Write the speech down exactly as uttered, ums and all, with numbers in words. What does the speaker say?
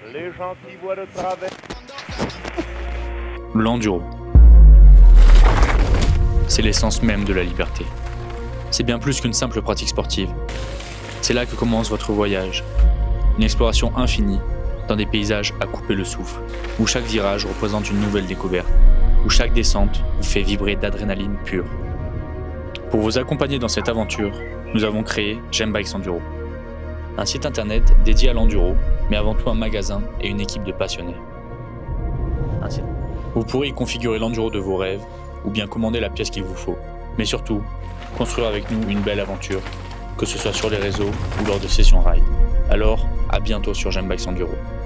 Les gentils voient de travers. L'enduro. C'est l'essence même de la liberté. C'est bien plus qu'une simple pratique sportive. C'est là que commence votre voyage. Une exploration infinie, dans des paysages à couper le souffle, où chaque virage représente une nouvelle découverte, où chaque descente vous fait vibrer d'adrénaline pure. Pour vous accompagner dans cette aventure, nous avons créé J'aime Bikes Enduro. Un site internet dédié à l'enduro, mais avant tout un magasin et une équipe de passionnés. Ainsi, vous pourrez y configurer l'enduro de vos rêves, ou bien commander la pièce qu'il vous faut. Mais surtout, construire avec nous une belle aventure, que ce soit sur les réseaux ou lors de sessions ride. Alors, à bientôt sur J'aime Bikes Enduro.